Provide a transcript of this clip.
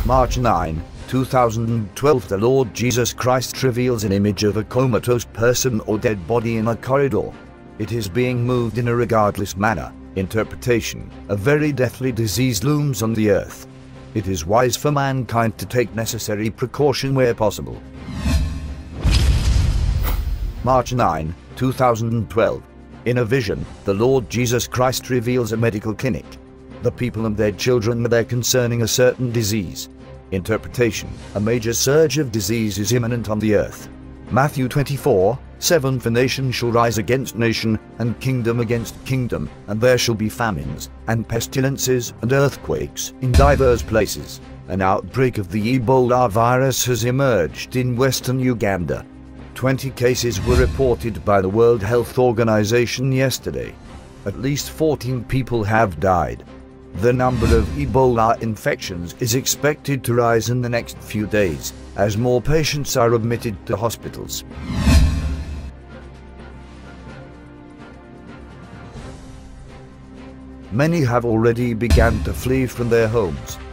March 9, 2012. The Lord Jesus Christ reveals an image of a comatose person or dead body in a corridor. It is being moved in a regardless manner. Interpretation: a very deathly disease looms on the earth. It is wise for mankind to take necessary precaution where possible. March 9, 2012. In a vision, the Lord Jesus Christ reveals a medical clinic. The people and their children are there concerning a certain disease. Interpretation: a major surge of disease is imminent on the earth. Matthew 24:7. For nation shall rise against nation, and kingdom against kingdom, and there shall be famines, and pestilences, and earthquakes in divers places. An outbreak of the Ebola virus has emerged in western Uganda. 20 cases were reported by the World Health Organization yesterday. At least 14 people have died. The number of Ebola infections is expected to rise in the next few days, as more patients are admitted to hospitals. Many have already begun to flee from their homes.